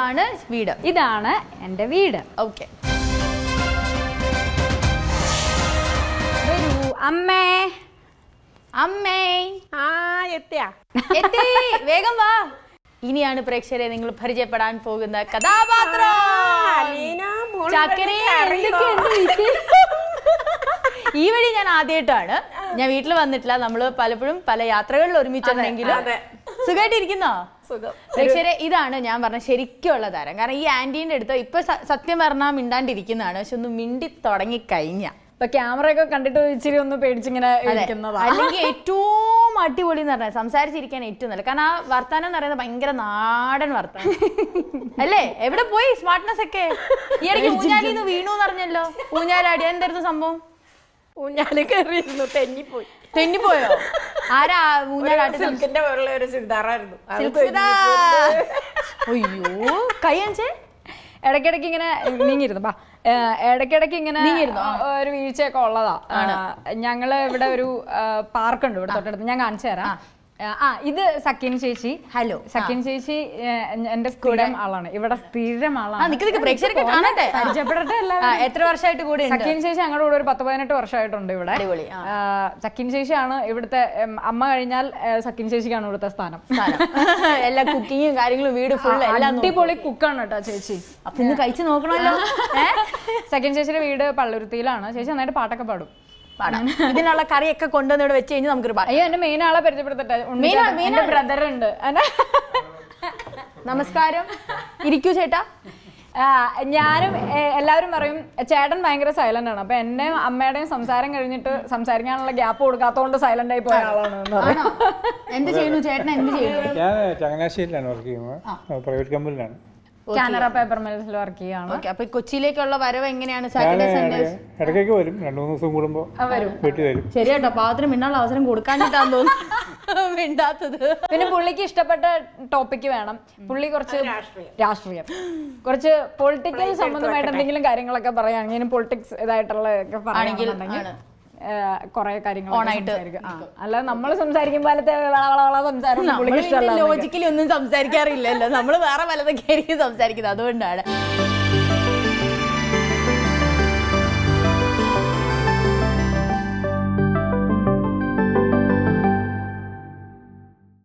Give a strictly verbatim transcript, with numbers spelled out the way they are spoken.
ഇതാണ് വീട്. ഇതാണ് എൻ്റെ വീട്. ഓക്കെ. വരൂ അമ്മേ. അമ്മേ. ആ എത്തിയാ? എത്തി. വേഗം വാ. ഇനിയാണ് പ്രേക്ഷകരെ നിങ്ങൾ പരിചയപ്പെടാൻ പോകുന്ന കഥാപാത്രം. ഈ വഴി ഞാൻ ആദ്യമായിട്ടാണ്. ഞാൻ വീട്ടിൽ വന്നിട്ടില്ല. നമ്മള് പലപ്പോഴും പല യാത്രകളിൽ ഒരുമിച്ചെങ്കിലും. സുഖമായിട്ടിരിക്കുന്നോ? പ്രേക്ഷകരെ, ഇതാണ് ഞാൻ പറഞ്ഞ ശരിക്കുള്ള താരം. കാരണം ഈ ആന്റീന്റെ അടുത്ത് ഇപ്പൊ സത്യം പറഞ്ഞാൽ മിണ്ടാണ്ടിരിക്കുന്നതാണ്. പക്ഷെ ഒന്ന് മിണ്ടി തുടങ്ങി കഴിഞ്ഞ ഇപ്പൊ ക്യാമറ ഒക്കെ കണ്ടിട്ട് ഇച്ചിരി ഒന്ന് പേടിച്ചിങ്ങനെ അല്ലെങ്കിൽ ഏറ്റവും അടിപൊളി എന്ന് പറഞ്ഞാൽ സംസാരിച്ചിരിക്കാൻ ഏറ്റവും നല്ല. കാരണം ആ വർത്താനം എന്ന് പറയുന്നത് ഭയങ്കര നാടൻ വർത്താനം അല്ലേ? എവിടെ പോയി സ്മാർട്ട്നെസ് ഒക്കെ? ഈ ഇടയ്ക്ക് ഊഞ്ഞാലിന്ന് വീണു എന്ന് പറഞ്ഞല്ലോ. ഊഞ്ഞാലാടി എന്തായിരുന്നു സംഭവം? ഊഞ്ഞാല് കയറിയിരുന്നു, തെന്നിപ്പോയി. തെന്നിപ്പോയോ? ആരാ ഊഞ്ഞാലാട്ടി? സിൽക്കിന്റെ പോലുള്ള ഒരു ചുരിദാറായിരുന്നു. അയ്യോ, കൈ അഞ്ചേ ഇടയ്ക്കിടയ്ക്ക് ഇങ്ങനെ നീങ്ങിരുന്നു. ബാ ഇടയ്ക്കിടയ്ക്ക് ഇങ്ങനെ ഒരു വീഴ്ചയൊക്കെ ഉള്ളതാ. ഞങ്ങള് ഇവിടെ ഒരു പാർക്കുണ്ട് ഇവിടെ തൊട്ടടുത്ത്, ഞാൻ കാണിച്ചു തരാം. ആ ഇത് സക്കീൻ ചേച്ചി. ഹലോ. സക്കീൻ ചേച്ചി എന്റെ സ്ഥിരം ആളാണ്, ഇവിടെ സ്ഥിരം ആളാണ്. പരിചയപ്പെടട്ടെ. എത്ര വർഷമായിട്ട് കൂടെ? സക്കീൻ ചേച്ചി ഞങ്ങളുടെ കൂടെ ഒരു പത്ത് പതിനെട്ട് വർഷമായിട്ടുണ്ട് ഇവിടെ. സക്കീൻ ചേച്ചിയാണ് ഇവിടുത്തെ അമ്മ കഴിഞ്ഞാൽ സക്കീൻ ചേച്ചിക്കാണ് ഇവിടുത്തെ സ്ഥാനം. എല്ലാ കുക്കിങ്ങും കാര്യങ്ങളും വീട് ഫുൾ എല്ലാം അടിപൊളി കുക്കാണ് കേട്ടോ ചേച്ചി. അപ്പൊ ഇന്ന് കഴിച്ചു നോക്കണമല്ലോ. സക്കീൻ ചേച്ചിയുടെ വീട് പള്ളുരുത്തിയിലാണ്. ചേച്ചി നന്നായിട്ട് പാട്ടൊക്കെ പാടും. ഇതിനുള്ള കറിയൊക്കെ കൊണ്ടുവന്ന് ഇവിടെ വെച്ച് കഴിഞ്ഞാൽ നമുക്ക്. അയ്യോ, എന്റെ മെയിൻ ആളെ പരിചയപ്പെടുത്തട്ടെ. എന്റെ ബ്രദർ ഉണ്ട്. നമസ്കാരം. ഇരിക്കൂ ചേട്ടാ. ഞാനും എല്ലാവരും പറയും ചേട്ടൻ ഭയങ്കര സൈലന്റ് ആണ്. അപ്പൊ എന്റെ അമ്മയുടെയും സംസാരം കഴിഞ്ഞിട്ട് സംസാരിക്കാനുള്ള ഗ്യാപ്പ് കൊടുക്കാത്തതുകൊണ്ട് സൈലന്റ് ആയി പോയ ആളാണ്. എന്ത് ചെയ്യുന്നു ചേട്ടൻ? എന്ത് ചെയ്യുന്നു? ഞാൻ ചങ്ങനാശ്ശേരിയിലാണ് വർക്ക് ചെയ്യുന്നത്, പ്രൈവറ്റ് കമ്പനിയിലാണ്. കാനറ പേപ്പർ മിൽസിൽ വർക്ക് ചെയ്യാണ്. അപ്പൊ കൊച്ചിയിലേക്കുള്ള വരവ് എങ്ങനെയാണ്? ഇടയ്ക്കൊക്കെ വരും, രണ്ടു മൂന്ന് ദിവസം കൂടുമ്പോ വീട്ടിൽ വരും. ശരി കേട്ടോ, പാത്രം മിണ്ടാനുള്ള അവസരം കൊടുക്കാഞ്ഞിട്ടാന്ന് തോന്നുന്നു മിണ്ടാത്തത്. പിന്നെ പുള്ളിക്ക് ഇഷ്ടപ്പെട്ട ടോപ്പിക്ക് വേണം. പുള്ളി കുറച്ച് രാഷ്ട്രീയം, കുറച്ച് പൊളിറ്റിക്കൽ സംബന്ധമായിട്ട് എന്തെങ്കിലും കാര്യങ്ങളൊക്കെ പറയുകയാണെങ്കിൽ പൊളിറ്റിക്സ് ഇതായിട്ടുള്ള ഒക്കെ പറയുകയാണെന്നുണ്ടെങ്കിൽ കൊറേ കാര്യങ്ങൾ അല്ലാതെ നമ്മൾ സംസാരിക്കുമ്പോ ലോജിക്കലി ഒന്നും സംസാരിക്കാറില്ലല്ലോ. നമ്മള് വേറെ പലതൊക്കെ ആയിരിക്കും സംസാരിക്കുന്നത്. അതുകൊണ്ടാണ്